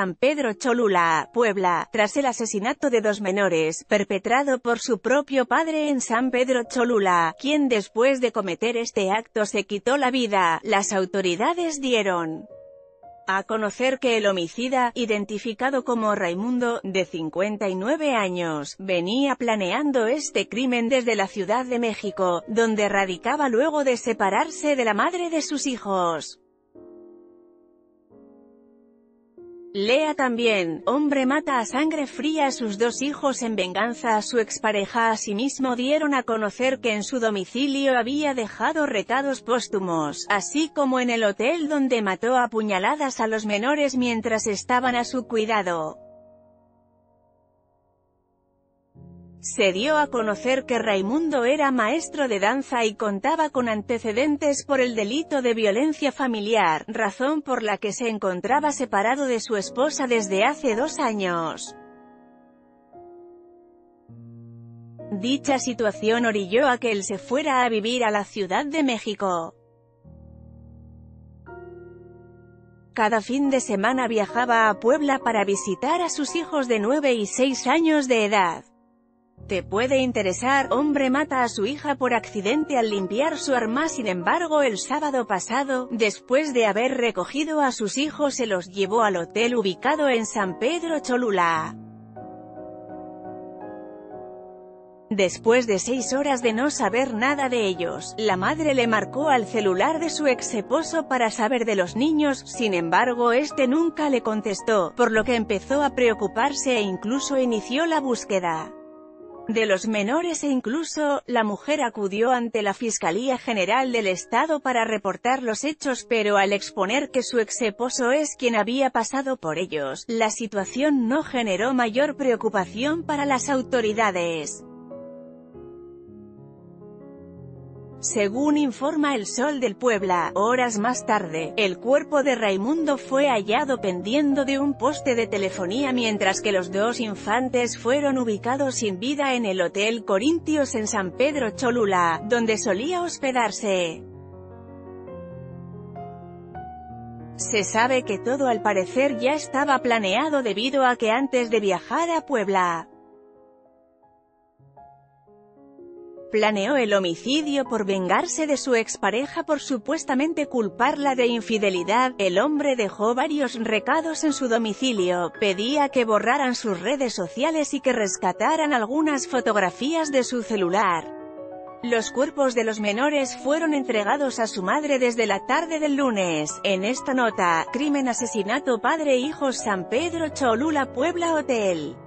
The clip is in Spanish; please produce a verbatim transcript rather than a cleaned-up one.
San Pedro Cholula, Puebla, tras el asesinato de dos menores, perpetrado por su propio padre en San Pedro Cholula, quien después de cometer este acto se quitó la vida. Las autoridades dieron a conocer que el homicida, identificado como Raimundo, de cincuenta y nueve años, venía planeando este crimen desde la Ciudad de México, donde radicaba luego de separarse de la madre de sus hijos. Lea también, hombre mata a sangre fría a sus dos hijos en venganza a su expareja. Asimismo dieron a conocer que en su domicilio había dejado recados póstumos, así como en el hotel donde mató a puñaladas a los menores mientras estaban a su cuidado. Se dio a conocer que Raimundo era maestro de danza y contaba con antecedentes por el delito de violencia familiar, razón por la que se encontraba separado de su esposa desde hace dos años. Dicha situación orilló a que él se fuera a vivir a la Ciudad de México. Cada fin de semana viajaba a Puebla para visitar a sus hijos de nueve y seis años de edad. Te puede interesar, hombre mata a su hija por accidente al limpiar su arma. Sin embargo, el sábado pasado, después de haber recogido a sus hijos, se los llevó al hotel ubicado en San Pedro Cholula. Después de seis horas de no saber nada de ellos, la madre le marcó al celular de su ex esposo para saber de los niños. Sin embargo, este nunca le contestó, por lo que empezó a preocuparse e incluso inició la búsqueda de los menores e incluso, la mujer acudió ante la Fiscalía General del Estado para reportar los hechos, pero al exponer que su ex esposo es quien había pasado por ellos, la situación no generó mayor preocupación para las autoridades. Según informa El Sol del Puebla, horas más tarde, el cuerpo de Raimundo fue hallado pendiendo de un poste de telefonía mientras que los dos infantes fueron ubicados sin vida en el Hotel Corintios en San Pedro Cholula, donde solía hospedarse. Se sabe que todo al parecer ya estaba planeado debido a que antes de viajar a Puebla, planeó el homicidio por vengarse de su expareja por supuestamente culparla de infidelidad. El hombre dejó varios recados en su domicilio, pedía que borraran sus redes sociales y que rescataran algunas fotografías de su celular. Los cuerpos de los menores fueron entregados a su madre desde la tarde del lunes. En esta nota, crimen asesinato padre e hijos San Pedro Cholula Puebla Hotel.